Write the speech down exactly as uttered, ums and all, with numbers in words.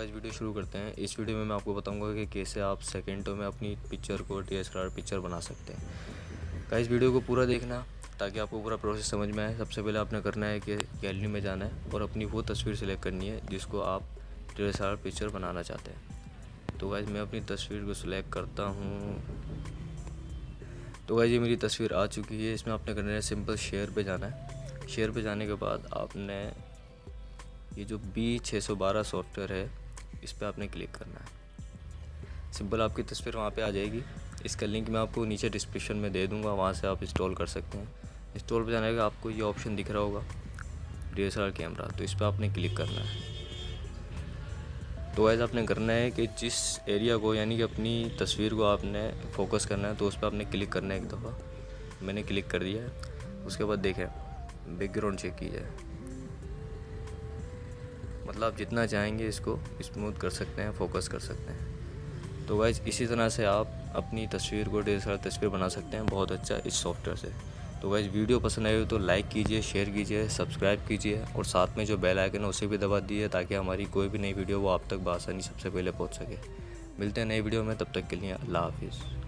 Guys video शुरू करते हैं। इस वीडियो में मैं आपको बताऊंगा कि कैसे आप सेकंडों में अपनी पिक्चर को D S L R picture बना सकते हैं। गाइस वीडियो को पूरा देखना ताकि आपको पूरा प्रोसेस समझ में आए। सबसे पहले आपने करना है कि गैलरी में जाना है और अपनी वो तस्वीर सेलेक्ट करनी है जिसको आप D S L R picture बनाना चाहते हैं। तो गाइस मैं अपनी तस्वीर को सिलेक्ट करता हूँ। तो गाइस ये मेरी तस्वीर आ चुकी है। इसमें आपने करना है सिंपल शेयर पे जाना है। शेयर पे जाने के बाद आपने ये जो बी छः सौ बारह सॉफ्टवेयर है इस पर आपने क्लिक करना है। सिंपल आपकी तस्वीर वहाँ पे आ जाएगी। इसका लिंक मैं आपको नीचे डिस्क्रिप्शन में दे दूँगा, वहाँ से आप इंस्टॉल कर सकते हैं। इंस्टॉल पे जाने के बाद आपको ये ऑप्शन दिख रहा होगा D S L R camera, तो इस पर आपने क्लिक करना है। तो ऐसा आपने करना है कि जिस एरिया को यानी कि अपनी तस्वीर को आपने फोकस करना है तो उस पर आपने क्लिक करना है एक दफ़ा। मैंने क्लिक कर दिया है। उसके बाद देखें बैकग्राउंड चेक कीजिए, मतलब आप जितना चाहेंगे इसको स्मूथ कर सकते हैं, फोकस कर सकते हैं। तो गाइस इसी तरह से आप अपनी तस्वीर को डी एस एल आर तस्वीर बना सकते हैं बहुत अच्छा इस सॉफ्टवेयर से। तो गाइस वीडियो पसंद आई हो तो लाइक कीजिए, शेयर कीजिए, सब्सक्राइब कीजिए और साथ में जो बेल आइकन है उसे भी दबा दीजिए ताकि हमारी कोई भी नई वीडियो वो आप तक बआसानी सबसे पहले पहुंच सके। मिलते हैं नई वीडियो में, तब तक के लिए अल्लाह हाफिज़।